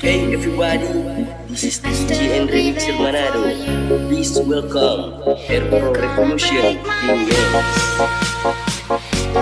Hey everybody, this is DJ and Remixer Manado. Please welcome Air Pro Revolution Remix.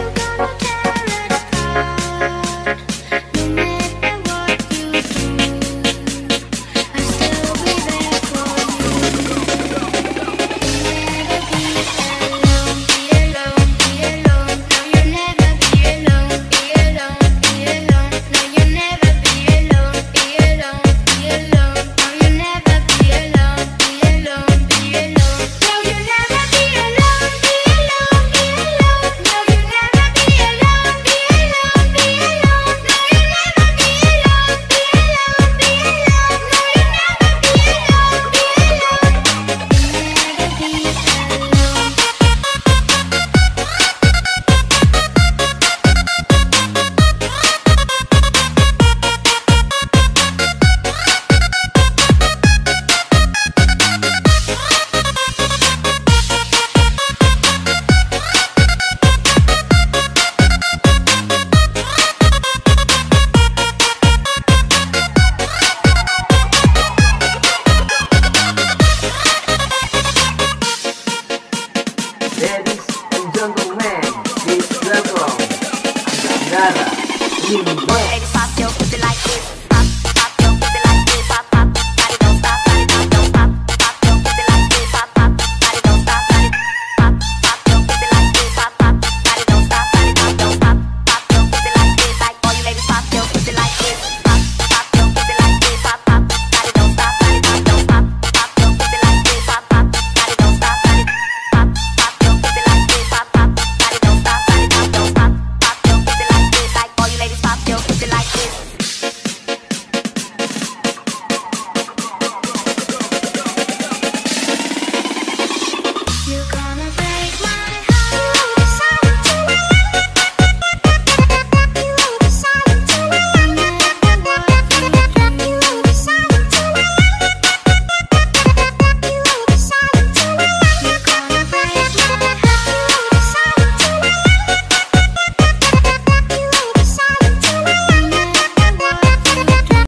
Ladies and gentlemen, please welcome Anggara Remix. Ladies, pop your pussy like this. Pop, pop your pussy like this. Pop, pop, body don't stop, body don't stop. Pop your pussy like this. Pop, pop, body don't stop, body. Pop, pop your pussy like this. Pop, pop, body don't stop, body don't stop. Pop your pussy like this. Like all you ladies, pop your pussy like this. Pop, pop your pussy like this. Pop, pop, body don't stop, body don't stop. Pop your pussy like this. Pop, pop, body don't stop, body. Pop, pop your pussy like this. Pop, pop, body don't stop, body don't stop. Pop your pussy like this. Like all you ladies, pop your pussy like this. You gonna